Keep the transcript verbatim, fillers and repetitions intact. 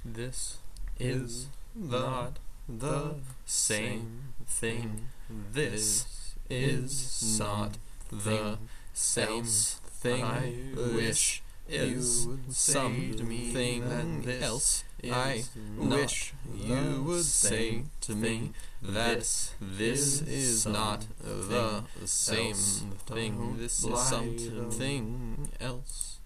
This is not the same thing. This is not the same thing. I wish is something else. I wish you would say to me that this is not the same thing. This is something else.